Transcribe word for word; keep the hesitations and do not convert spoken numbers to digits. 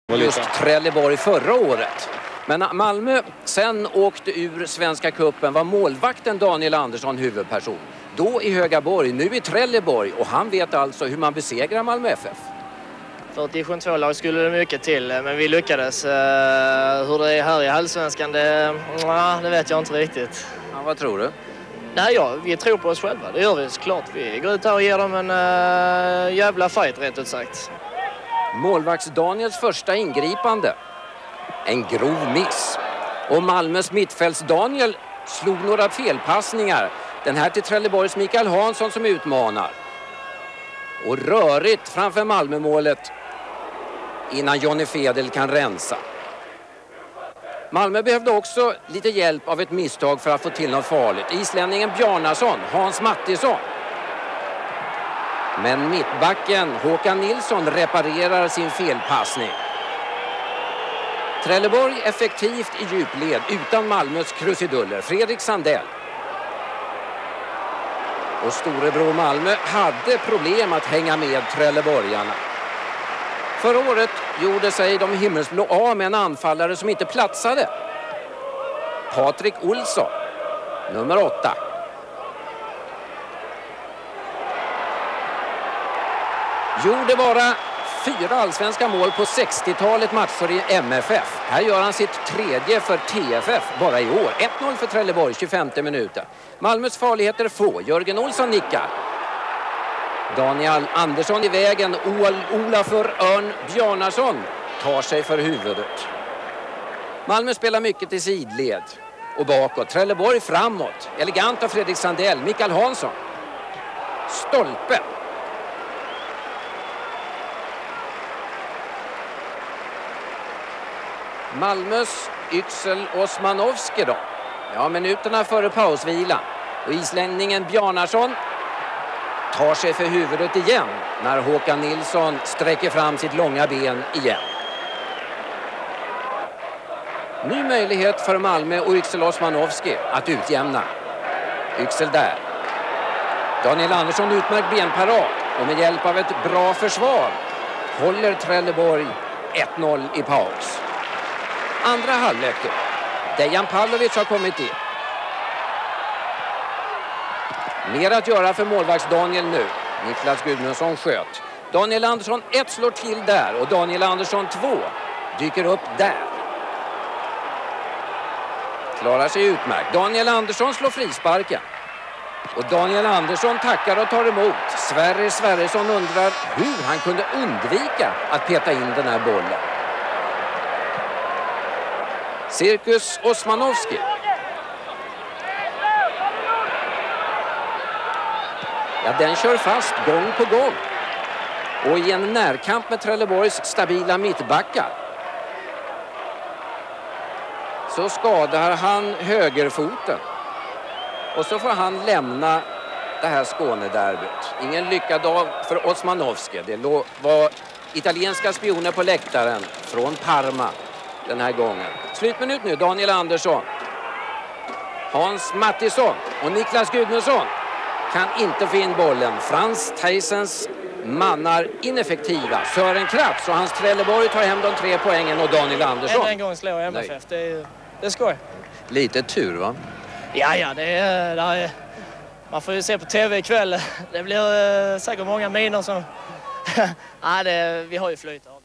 Just Trelleborg förra året. Men Malmö sen åkte ur Svenska cupen var målvakten Daniel Andersson huvudperson. Då i Högaborg, nu i Trelleborg, och han vet alltså hur man besegrar Malmö F F. För ett division två-lag skulle det mycket till, men vi lyckades. Hur det är här i Allsvenskan, det, det vet jag inte riktigt. Ja, vad tror du? Nej, ja, vi tror på oss själva, det gör vi såklart. Vi går ut här och ger dem en uh, jävla fight, rätt ut sagt. Målvakts Daniels första ingripande. En grov miss. Och Malmös mittfälts Daniel slog några felpassningar. Den här till Trelleborgs Mikael Hansson som utmanar. Och rörigt framför Malmömålet innan Johnny Fedel kan rensa. Malmö behövde också lite hjälp av ett misstag för att få till något farligt. Islänningen Bjarnason, Hans Mattisson. Men mittbacken Håkan Nilsson reparerar sin felpassning. Trelleborg effektivt i djupled utan Malmös krusiduller. Fredrik Sandell. Och storebror Malmö hade problem att hänga med Trelleborgarna. Förra året gjorde sig de himmelsblå av med en anfallare som inte platsade. Patrik Olsson, nummer åtta. Gjorde bara fyra allsvenska mål på sextiotalet matcher i M F F. Här gör han sitt tredje för T F F bara i år. ett noll för Trelleborg, tjugofemte minuten. Malmös farligheter få. Jörgen Olsson nickar. Daniel Andersson i vägen. Olafur Örn Bjarnason tar sig för huvudet. Malmö spelar mycket i sidled och bakåt. Trelleborg framåt. Elegant av Fredrik Sandell. Mikael Hansson. Stolpe. Malmös Yxel Osmanowski då. Ja, minuterna före pausvila. Och islänningen Bjarnason tar sig för huvudet igen när Håkan Nilsson sträcker fram sitt långa ben igen. Ny möjlighet för Malmö och Yxel Osmanowski att utjämna. Yxel där. Daniel Andersson utmärkt benparad och med hjälp av ett bra försvar håller Trelleborg ett noll i paus. Andra halvlek då. Dejan Pavlovic har kommit in. Mer att göra för målvakts Daniel nu. Niklas Gudmundsson sköt. Daniel Andersson ett slår till där och Daniel Andersson två dyker upp där. Klarar sig utmärkt. Daniel Andersson slår frisparken. Och Daniel Andersson tackar och tar emot. Sverre Sverresson undrar hur han kunde undvika att peta in den här bollen. Cirkus Osmanowski. Ja, den kör fast gång på gång. Och i en närkamp med Trelleborgs stabila mittbackar så skadar han högerfoten. Och så får han lämna det här Skånederbyt. Ingen lyckad dag för Osmanowski. Det var italienska spioner på läktaren från Parma den här gången. Slutminut nu, Daniel Andersson. Hans Mattisson och Niklas Gudmundsson kan inte få in bollen. Frans Theisens mannar ineffektiva. Sören Kratz och hans Trelleborg tar hem de tre poängen och Daniel Andersson. En, en gång slår M F F, det är, det är skoj. Lite tur va? Ja, ja, det är, det är... Man får ju se på tv ikväll. Det blir äh, säkert många miner som... ja, det, vi har ju flyt.